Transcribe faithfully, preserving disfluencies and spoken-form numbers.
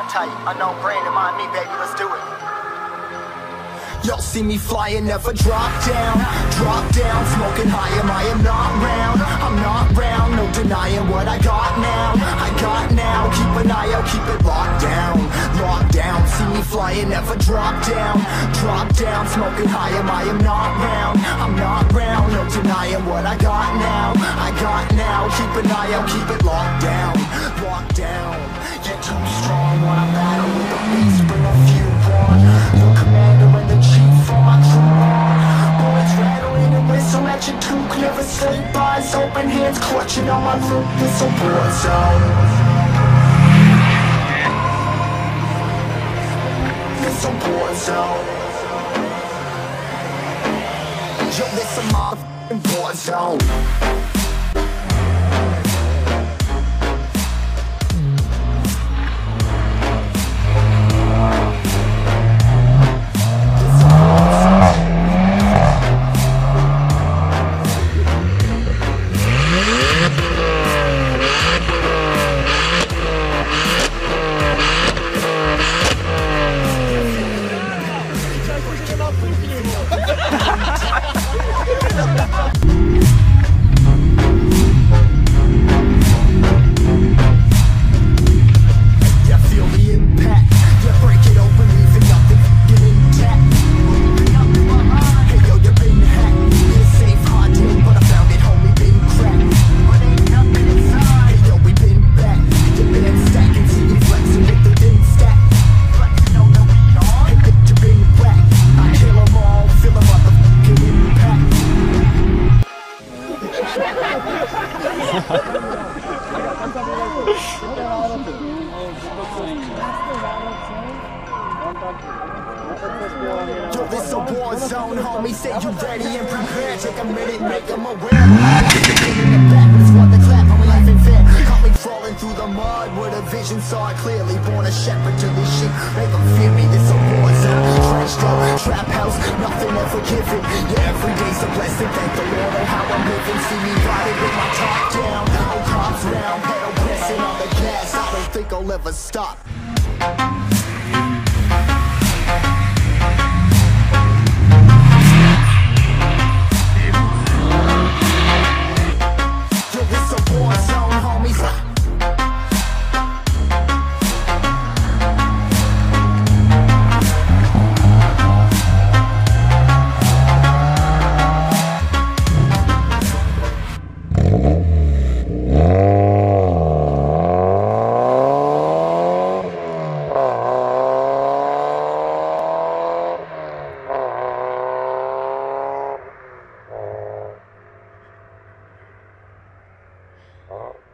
Uh, tight, unknown brain, remind me, baby, let's do it. Y'all see me flying, never drop down. Drop down, smoking high, am I am not round. I'm not round, no denying what I got now. I got now, keep an eye out, keep it locked down. Locked down, see me flying, never drop down. Drop down, smoking high, am I am not round. I'm not round, no denying what I got now. I got now, keep an eye out, keep it locked down. Locked down, you're too strong when I battle with the beast, bring a few on. The commander and the chief for my crew. Bullets rattling and whistle at your toque. Never sleep, eyes open, hands clutching on my loop. This a war zone. This a war zone. Yo, this a motherfucking war zone. Yo, this a war zone, homie. Say you ready and prepared. Take a minute, make them aware. In the back, it's what the clap, I'm life and fair. Caught me crawling through the mud with a vision, saw it clearly. Born a shepherd to this shit, make them fear me. This a war zone, trashed up, trap house, nothing ever given. Yeah, every day's a blessing. Thank the Lord on how I'm living. See me riding with my top down. No cops round, pedal pressing on the gas. I don't think I'll ever stop. Oh.